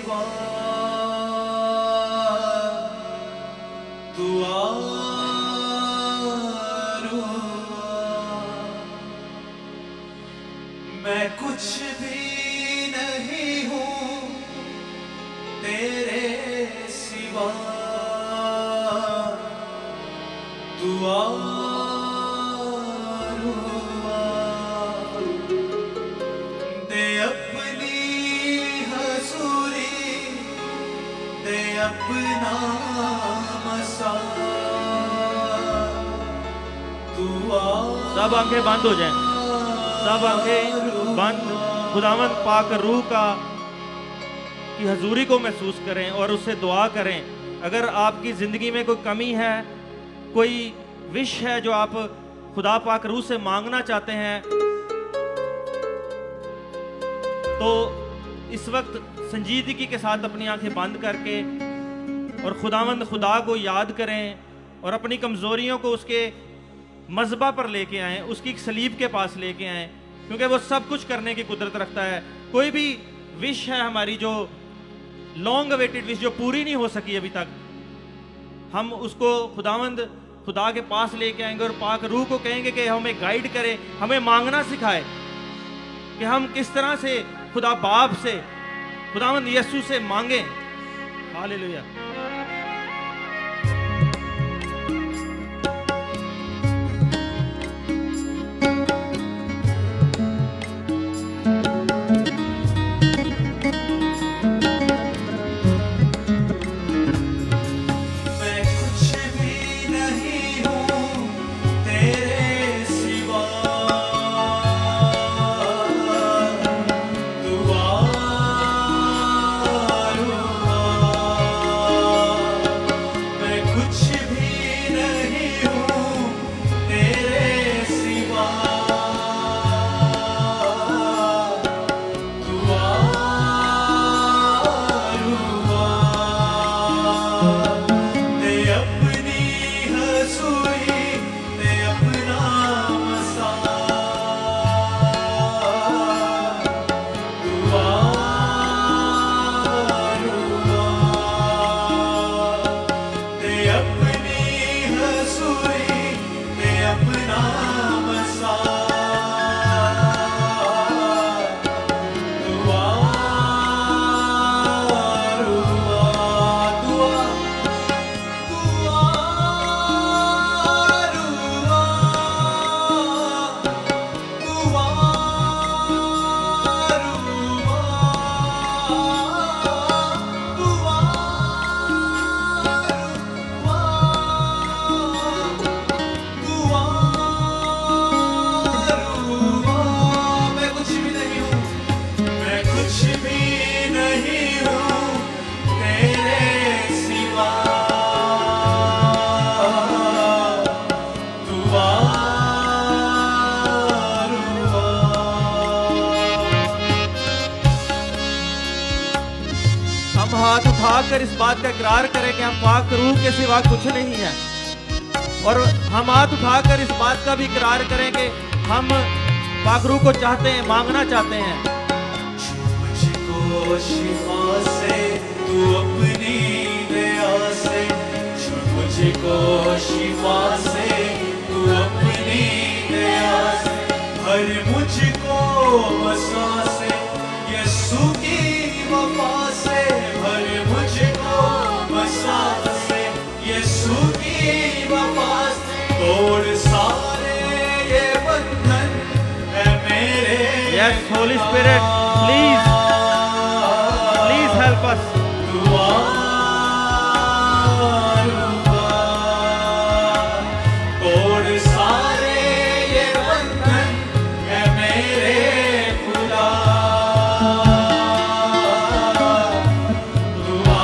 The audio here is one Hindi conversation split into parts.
सिवा दुआ मैं कुछ भी नहीं हूँ तेरे सिवा दुआ दे अपनी हसूरी दे अपना मसा दुआ। सब आंखें बंद हो जाएं, सब आंखें बंद। खुदावंद पाक रूह का की हजूरी को महसूस करें और उससे दुआ करें। अगर आपकी ज़िंदगी में कोई कमी है, कोई विश है जो आप खुदा पाक रूह से मांगना चाहते हैं, तो इस वक्त संजीदगी के साथ अपनी आंखें बंद करके और खुदावंद खुदा को याद करें और अपनी कमज़ोरियों को उसके मज़बा पर लेके आएँ, उसकी सलीब के पास लेके आएँ, क्योंकि वो सब कुछ करने की कुदरत रखता है। कोई भी विश है हमारी जो लॉन्ग अवेटेड विश जो पूरी नहीं हो सकी अभी तक, हम उसको खुदावंद खुदा के पास लेके आएंगे और पाक रूह को कहेंगे कि हमें गाइड करे, हमें मांगना सिखाए कि हम किस तरह से खुदा बाप से, खुदावंद यीशु से मांगे। हालेलुया। उठाकर इस बात का इकरार करें कि हम पाक रूह के सिवा कुछ नहीं है, और हम हाथ उठाकर इस बात का भी इकरार करें कि हम पाक रूह को चाहते हैं, मांगना चाहते हैं। मुझको शिफा से तू अपनी दया से, मुझको शिफा से तू अपनी दया से, हर मुझको वसा से यीशु की वफा से, हर मुझको वसा से यीशु की वफा से, तोड़ सारे ये बंधन है मेरे। Yes, Holy Spirit, please help us. तोड़ सारे ये बंधन है मेरे खुदा, दुआ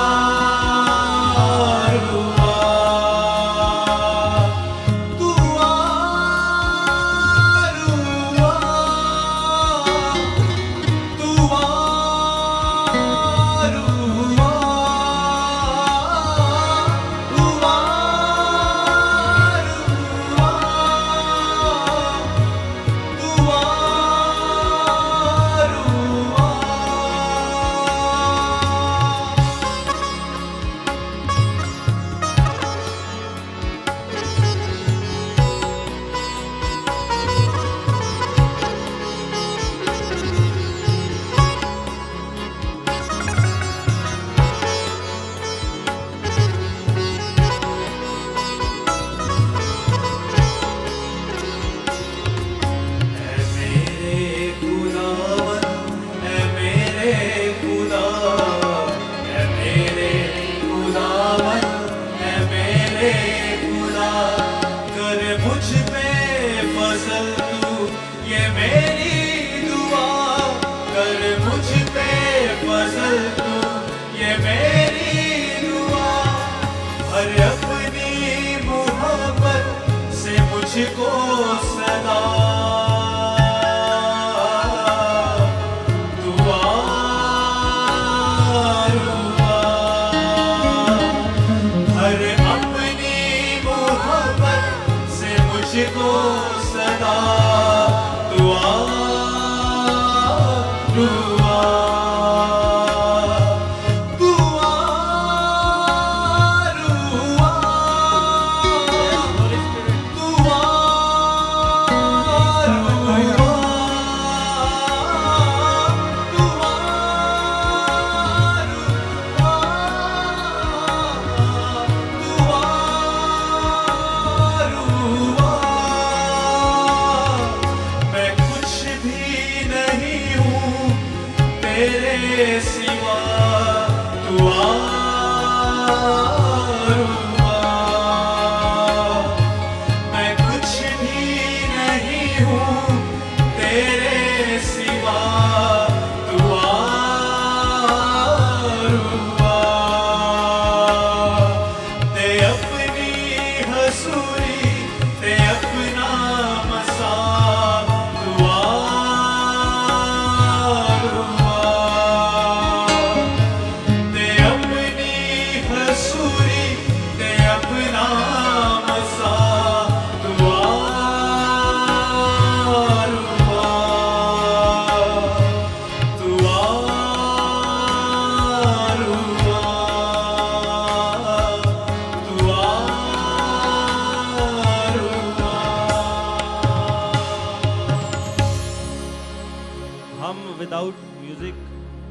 दुआ दुआ दुआ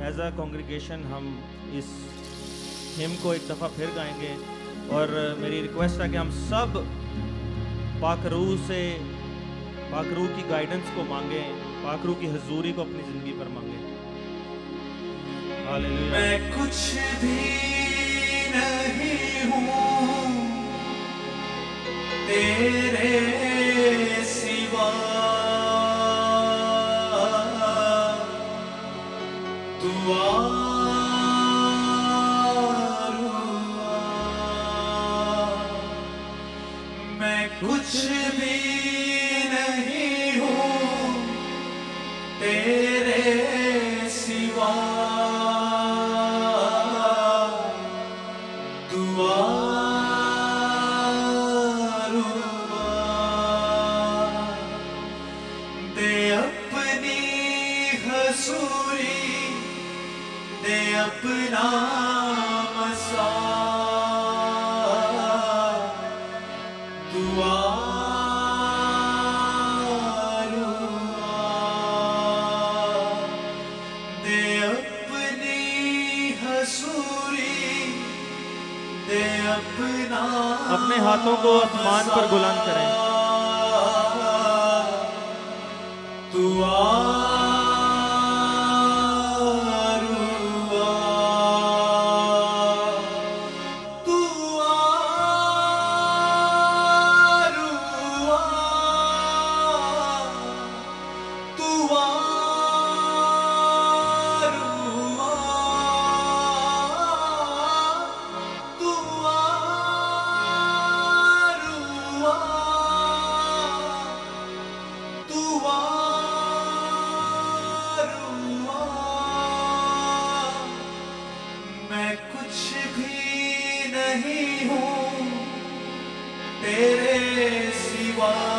एज अ कॉन्ग्रीगेशन हम इस हिम को एक दफ़ा फिर गाएंगे और मेरी रिक्वेस्ट है कि हम सब पाकरू से पाकरू की गाइडेंस को मांगें, पाकरू की हजूरी को अपनी ज़िंदगी पर मांगें। हालेलुया। मैं कुछ भी नहीं हूँ तेरे सिवा, तू मैं कुछ भी नहीं हूँ तेरे सिवा, तू दे अपनी हसूरी, दे अपना मसा, दुआ दे अपनी हसूरी, दे अपना। अपने हाथों को आसमान पर बुलंद करें। दुआ मैं कुछ भी नहीं हूँ तेरे सिवा।